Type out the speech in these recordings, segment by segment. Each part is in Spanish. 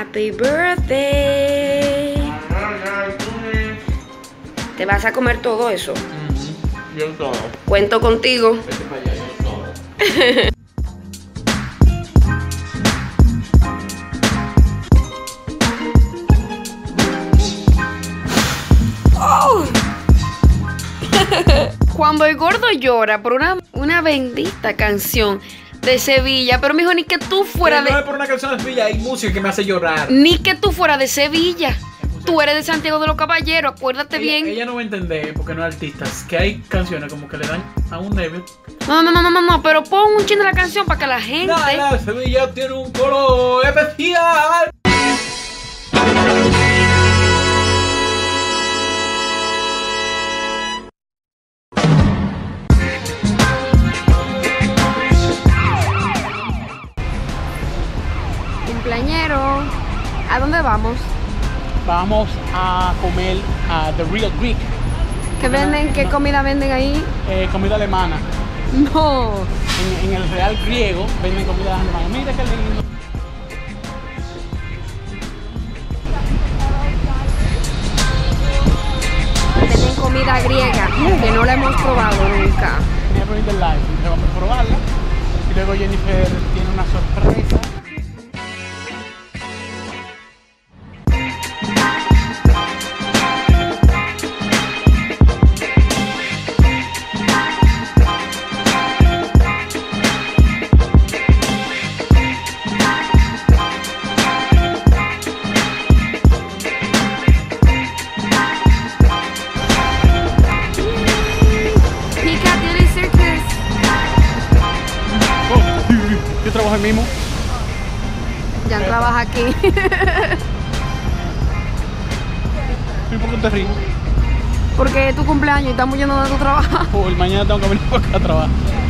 Happy birthday. ¿Te vas a comer todo eso? Yo todo. Cuento contigo. Vete para allá, yo todo. Oh. Cuando el gordo llora por una bendita canción de Sevilla, pero mijo, ni que tú fueras No es por una canción de Sevilla, hay música que me hace llorar. Ni que tú fueras de Sevilla. Tú eres de Santiago de los Caballeros, acuérdate bien. Ella no va a entender, porque no es artista, es que hay canciones como que le dan a un débil. No, pero pon un chin de la canción para que la gente... La Sevilla tiene un color especial. Cumpleañero, ¿a dónde vamos? Vamos a comer a The Real Greek. ¿Qué venden? ¿Qué comida venden ahí? Comida alemana. No. En el Real Griego venden comida alemana. Mira qué lindo. Venden comida griega, que no la hemos probado nunca. Never in the life. Entonces vamos a probarla. Y luego Jennifer tiene una sorpresa. Yo trabajo ahí mismo. Ya trabaja aquí. ¿Y por qué te ríes? Porque es tu cumpleaños y estamos yendo a tu trabajo. Uy, mañana tengo que venir para acá a trabajar.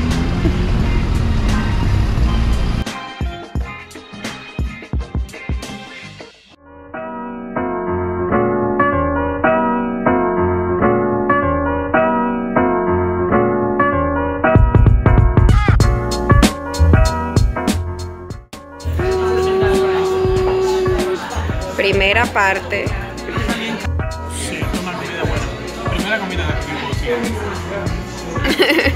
Primera parte. Sí, es una comida buena. Primera comida de aquí.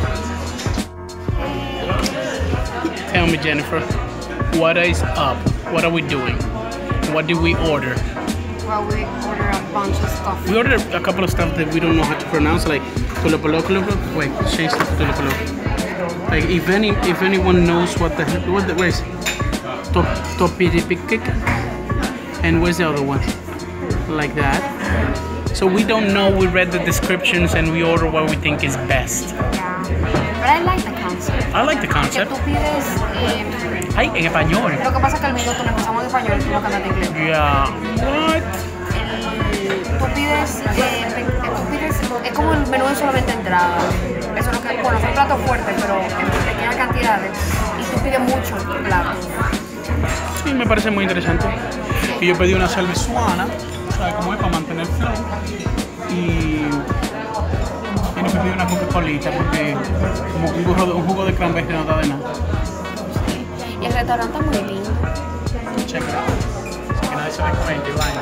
Tell me, Jennifer, what is up? What are we doing? What did we order? Well, we ordered a bunch of stuff. We ordered a couple of stuff that we don't know how to pronounce, like tulipaloco. Wait, change to tulipaloco. Like if anyone knows what the where's topiripikik, and where's the other one? Like that. So we don't know. We read the descriptions and we order what we think is best. Yeah. But I like the concept. I like the Que concept. tú pides... Ay, en español. Lo que pasa es que el minuto lo empezamos en español y tú lo cantas en inglés. Yeah. What? Tú pides, es como el menú de solamente entrada. Eso es lo que, bueno, son platos fuertes, pero en pequeñas cantidades. Y tú pides mucho plato. Sí, me parece muy interesante. Y yo pedí una cervezuana, ¿sabes cómo es? Para mantener flow. Y no pedí una Coca-Colita porque como un jugo de cranberry no da de nada. Y el restaurante es muy lindo. Check it out. Así que nadie se me cuente, vaina.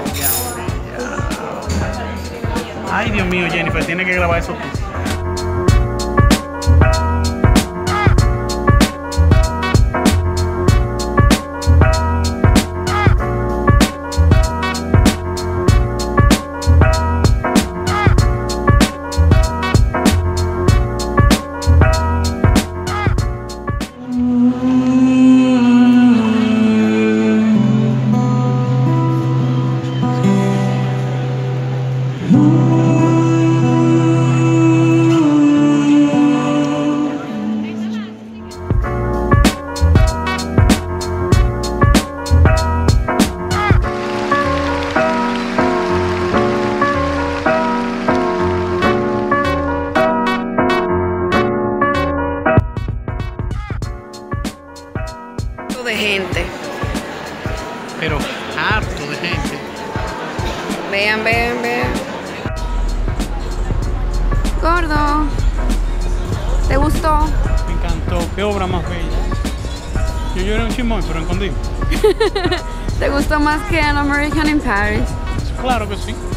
Ya. Ay, Dios mío, Jennifer, tienes que grabar eso tú. De gente. Pero harto de gente. Vean. Gordo, ¿te gustó? Me encantó. Qué obra más bella. Yo lloré un chimoy, pero escondido. ¿Te gustó más que An American in Paris? Claro que sí.